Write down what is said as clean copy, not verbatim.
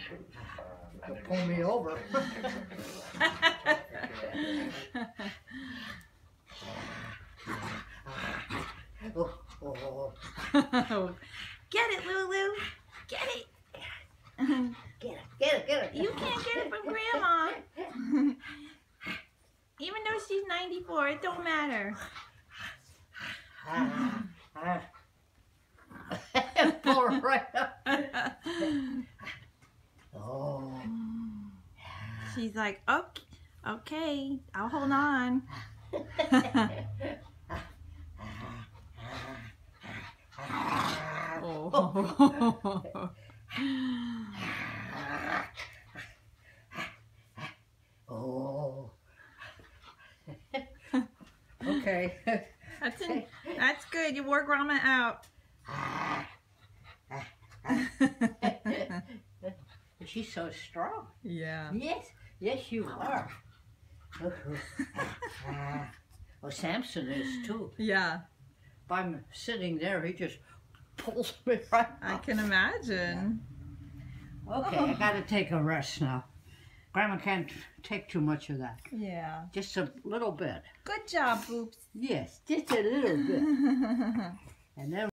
He'll pull me over. Get it, Lulu. Get it. Get it. You can't get it from Grandma. Even though she's 94, it don't matter. Pull her right up. Oh. She's like, okay, I'll hold on. Oh. Oh. Okay. That's good. You wore Grandma out. She's so strong. Yeah. Yes, you are. Well, Samson is too. Yeah. If I'm sitting there, he just pulls me right up. I can imagine. Okay, I gotta take a rest now. Grandma can't take too much of that. Yeah. Just a little bit. Good job, Boops. Yes, just a little bit. And then